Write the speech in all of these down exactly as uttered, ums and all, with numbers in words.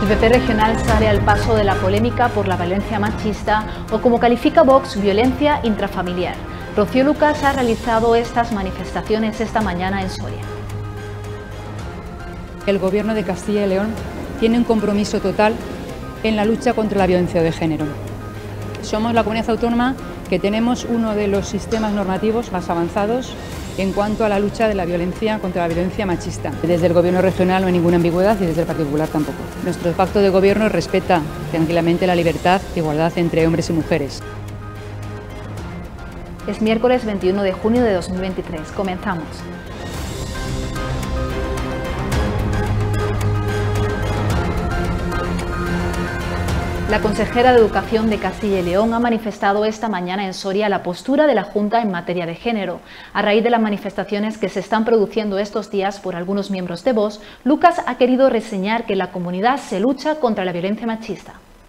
El P P regional sale al paso de la polémica por la violencia machista o, como califica Vox, violencia intrafamiliar. Rocío Lucas ha realizado estas manifestaciones esta mañana en Soria. El Gobierno de Castilla y León tiene un compromiso total en la lucha contra la violencia de género. Somos la comunidad autónoma que tenemos uno de los sistemas normativos más avanzados en cuanto a la lucha de la violencia contra la violencia machista. Desde el Gobierno regional no hay ninguna ambigüedad y desde el Partido Popular tampoco. Nuestro pacto de gobierno respeta tranquilamente la libertad e igualdad entre hombres y mujeres. Es miércoles veintiuno de junio de dos mil veintitrés. Comenzamos. La consejera de Educación de Castilla y León ha manifestado esta mañana en Soria la postura de la Junta en materia de género. A raíz de las manifestaciones que se están produciendo estos días por algunos miembros de Vox, Lucas ha querido reseñar que la comunidad se lucha contra la violencia machista.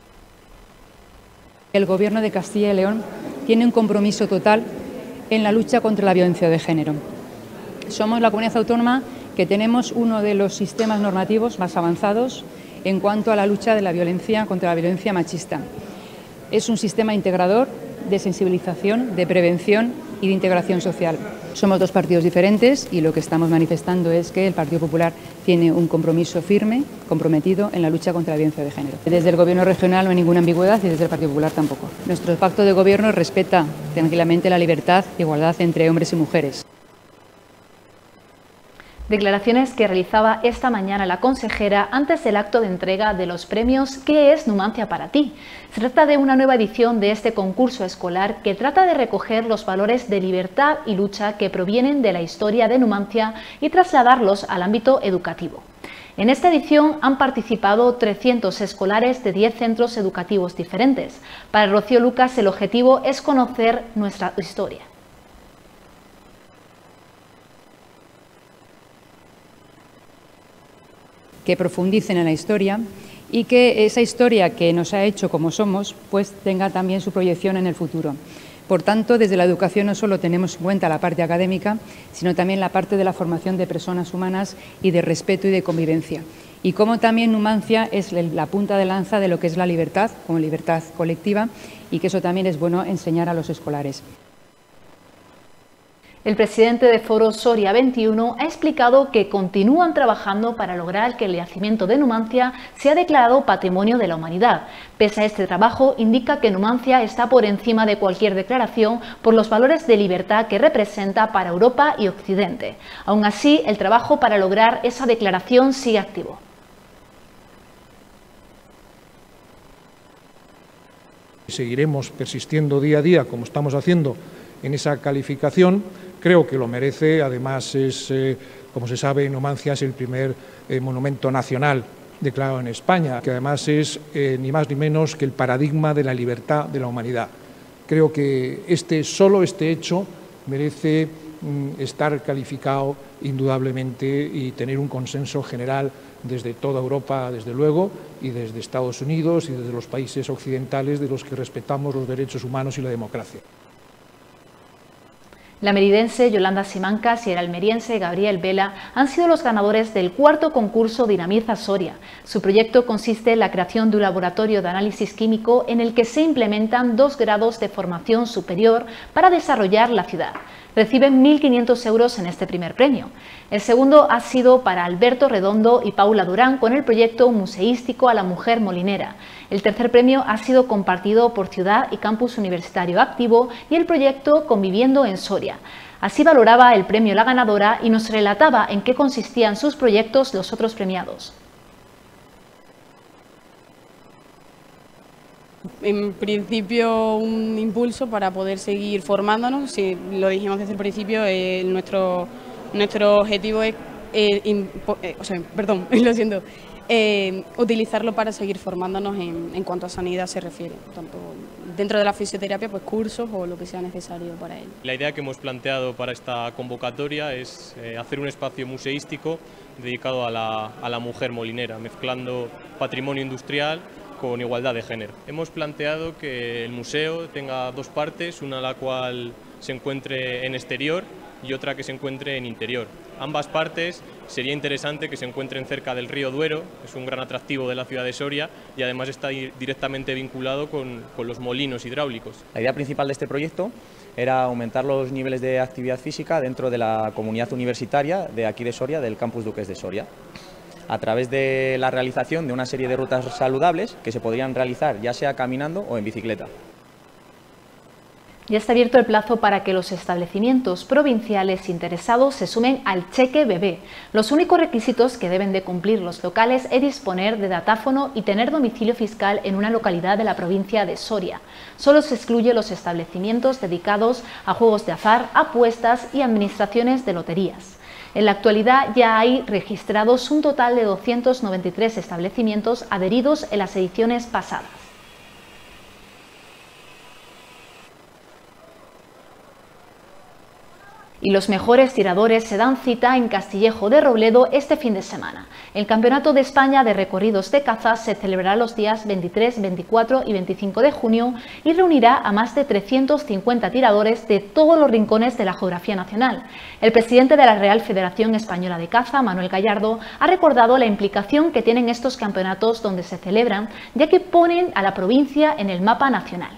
El Gobierno de Castilla y León tiene un compromiso total en la lucha contra la violencia de género. Somos la comunidad autónoma que tenemos uno de los sistemas normativos más avanzados en cuanto a la lucha de la violencia contra la violencia machista. Es un sistema integrador de sensibilización, de prevención y de integración social. Somos dos partidos diferentes y lo que estamos manifestando es que el Partido Popular tiene un compromiso firme, comprometido en la lucha contra la violencia de género. Desde el Gobierno regional no hay ninguna ambigüedad y desde el Partido Popular tampoco. Nuestro pacto de gobierno respeta tranquilamente la libertad e igualdad entre hombres y mujeres. Declaraciones que realizaba esta mañana la consejera antes del acto de entrega de los premios ¿Qué es Numancia para ti? Se trata de una nueva edición de este concurso escolar que trata de recoger los valores de libertad y lucha que provienen de la historia de Numancia y trasladarlos al ámbito educativo. En esta edición han participado trescientos escolares de diez centros educativos diferentes. Para Rocío Lucas el objetivo es conocer nuestra historia. Que profundicen en la historia y que esa historia que nos ha hecho como somos, pues tenga también su proyección en el futuro. Por tanto, desde la educación no solo tenemos en cuenta la parte académica, sino también la parte de la formación de personas humanas y de respeto y de convivencia. Y como también Numancia es la punta de lanza de lo que es la libertad, como libertad colectiva, y que eso también es bueno enseñar a los escolares. El presidente de Foro Soria veintiuno ha explicado que continúan trabajando para lograr que el yacimiento de Numancia sea declarado Patrimonio de la Humanidad. Pese a este trabajo, indica que Numancia está por encima de cualquier declaración por los valores de libertad que representa para Europa y Occidente. Aún así, el trabajo para lograr esa declaración sigue activo. Seguiremos persistiendo día a día, como estamos haciendo, en esa calificación. Creo que lo merece. Además, es, eh, como se sabe, Numancia es el primer eh, monumento nacional declarado en España, que además es eh, ni más ni menos que el paradigma de la libertad de la humanidad. Creo que este, solo este hecho merece mm, estar calificado indudablemente y tener un consenso general desde toda Europa, desde luego, y desde Estados Unidos y desde los países occidentales de los que respetamos los derechos humanos y la democracia. La meridense Yolanda Simancas y el almeriense Gabriel Vela han sido los ganadores del cuarto concurso Dinamiza Soria. Su proyecto consiste en la creación de un laboratorio de análisis químico en el que se implementan dos grados de formación superior para desarrollar la ciudad. Reciben mil quinientos euros en este primer premio. El segundo ha sido para Alberto Redondo y Paula Durán con el proyecto museístico a la mujer molinera. El tercer premio ha sido compartido por Ciudad y Campus Universitario Activo y el proyecto Conviviendo en Soria. Así valoraba el premio la ganadora y nos relataba en qué consistían sus proyectos los otros premiados. En principio, un impulso para poder seguir formándonos. Si lo dijimos desde el principio, eh, nuestro, nuestro objetivo es, eh, impo, eh, o sea, perdón, lo siento, eh, utilizarlo para seguir formándonos en, en cuanto a sanidad se refiere, tanto dentro de la fisioterapia, pues cursos o lo que sea necesario para ello. La idea que hemos planteado para esta convocatoria es eh, hacer un espacio museístico dedicado a la, a la mujer molinera, mezclando patrimonio industrial con igualdad de género. Hemos planteado que el museo tenga dos partes, una la cual se encuentre en exterior y otra que se encuentre en interior. Ambas partes sería interesante que se encuentren cerca del río Duero, es un gran atractivo de la ciudad de Soria y además está directamente vinculado con, con los molinos hidráulicos. La idea principal de este proyecto era aumentar los niveles de actividad física dentro de la comunidad universitaria de aquí de Soria, del Campus Duques de Soria, a través de la realización de una serie de rutas saludables que se podrían realizar ya sea caminando o en bicicleta. Ya está abierto el plazo para que los establecimientos provinciales interesados se sumen al cheque bebé. Los únicos requisitos que deben de cumplir los locales es disponer de datáfono y tener domicilio fiscal en una localidad de la provincia de Soria. Solo se excluye los establecimientos dedicados a juegos de azar, apuestas y administraciones de loterías. En la actualidad ya hay registrados un total de doscientos noventa y tres establecimientos adheridos en las ediciones pasadas. Y los mejores tiradores se dan cita en Castillejo de Robledo este fin de semana. El Campeonato de España de Recorridos de Caza se celebrará los días veintitrés, veinticuatro y veinticinco de junio y reunirá a más de trescientos cincuenta tiradores de todos los rincones de la geografía nacional. El presidente de la Real Federación Española de Caza, Manuel Gallardo, ha recordado la implicación que tienen estos campeonatos donde se celebran, ya que ponen a la provincia en el mapa nacional.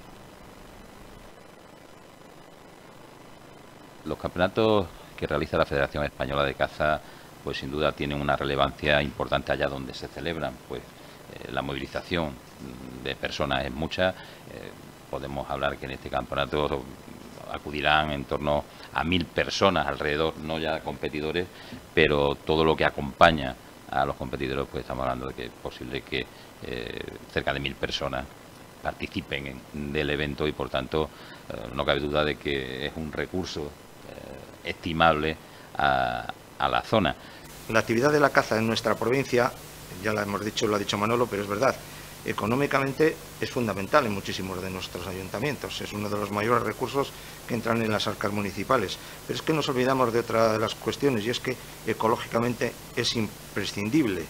Los campeonatos que realiza la Federación Española de Caza, pues sin duda tienen una relevancia importante allá donde se celebran, pues eh, la movilización de personas es mucha. Eh, podemos hablar que en este campeonato acudirán en torno a mil personas alrededor, no ya competidores, pero todo lo que acompaña a los competidores, pues estamos hablando de que es posible que eh, cerca de mil personas participen en, del evento y por tanto eh, no cabe duda de que es un recurso estimable a, a la zona. La actividad de la caza en nuestra provincia, ya la hemos dicho, lo ha dicho Manolo, pero es verdad, económicamente es fundamental en muchísimos de nuestros ayuntamientos, es uno de los mayores recursos que entran en las arcas municipales, pero es que nos olvidamos de otra de las cuestiones y es que ecológicamente es imprescindible.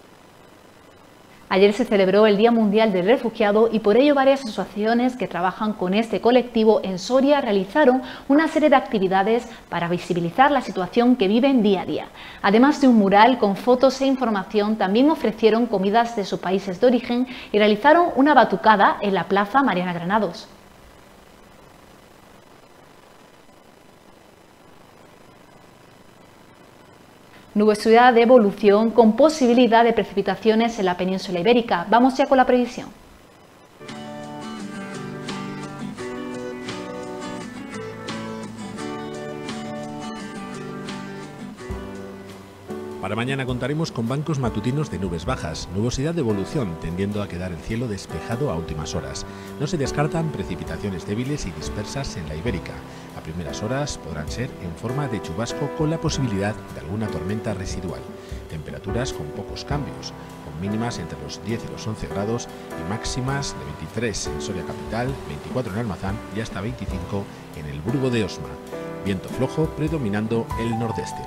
Ayer se celebró el Día Mundial del Refugiado y por ello varias asociaciones que trabajan con este colectivo en Soria realizaron una serie de actividades para visibilizar la situación que viven día a día. Además de un mural con fotos e información, también ofrecieron comidas de sus países de origen y realizaron una batucada en la Plaza Mariana Granados. Nubosidad de evolución con posibilidad de precipitaciones en la península ibérica. Vamos ya con la previsión. Para mañana contaremos con bancos matutinos de nubes bajas, nubosidad de evolución tendiendo a quedar el cielo despejado a últimas horas. No se descartan precipitaciones débiles y dispersas en la ibérica. A primeras horas podrán ser en forma de chubasco con la posibilidad de alguna tormenta residual. Temperaturas con pocos cambios, con mínimas entre los diez y los once grados y máximas de veintitrés en Soria capital, veinticuatro en Almazán y hasta veinticinco en el Burgo de Osma. Viento flojo predominando el nordeste.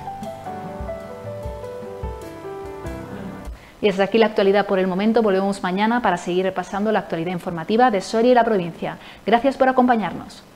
Y hasta aquí la actualidad por el momento. Volvemos mañana para seguir repasando la actualidad informativa de Soria y la provincia. Gracias por acompañarnos.